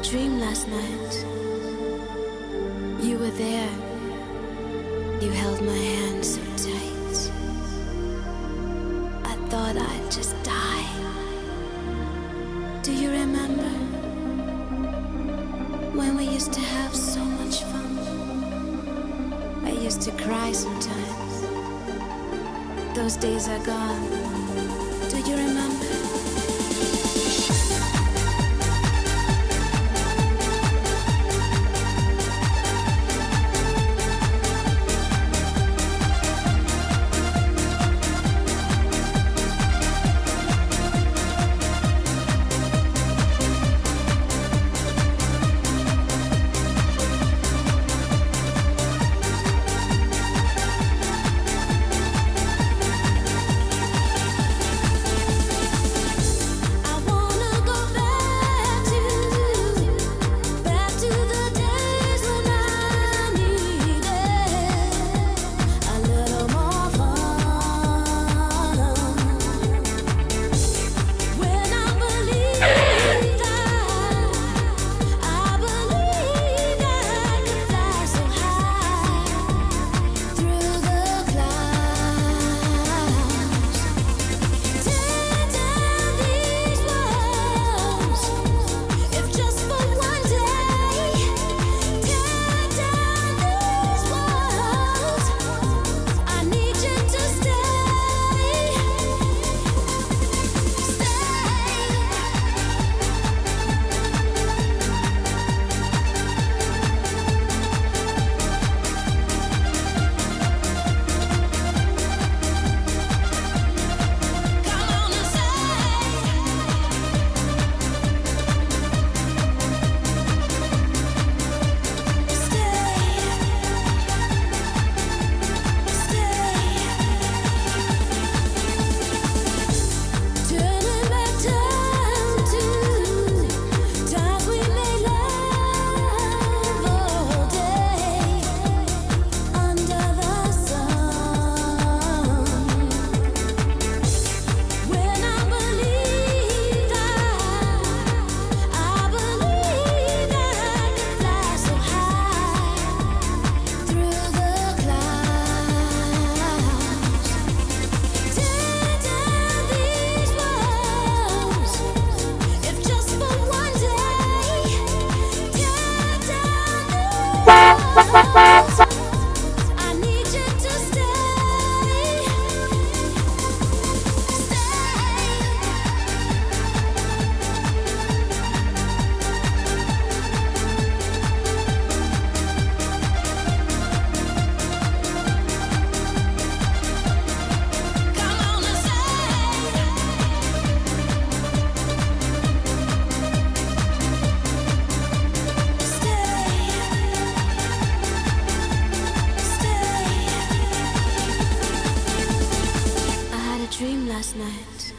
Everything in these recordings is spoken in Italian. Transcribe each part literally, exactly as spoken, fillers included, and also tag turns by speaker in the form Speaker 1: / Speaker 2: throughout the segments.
Speaker 1: dream last night. You were there. You held my hand so tight. I thought I'd just die. Do you remember when we used to have so much fun? I used to cry sometimes. Those days are gone. Do you remember? Last night.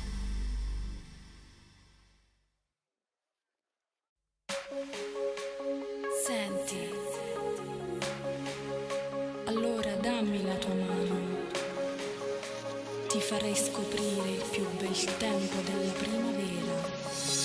Speaker 2: Senti, allora dammi la tua mano, ti farei scoprire il più bel tempo della primavera.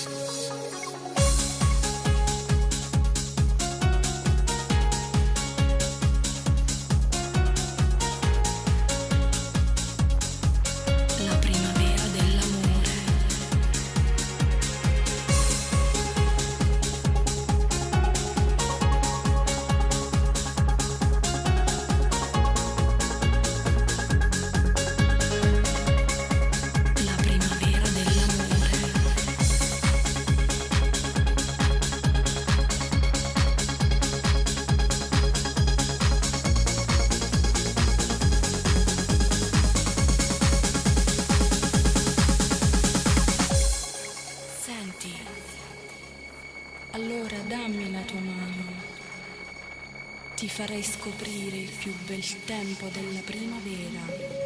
Speaker 2: Allora dammi la tua mano, ti farei scoprire il più bel tempo della primavera.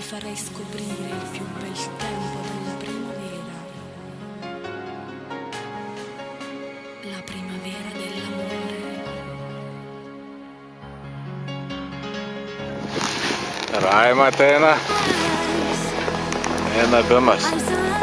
Speaker 2: farei scoprire il più bel tempo della primavera, la primavera dell'amore.
Speaker 3: Raima ateina, eina be mes.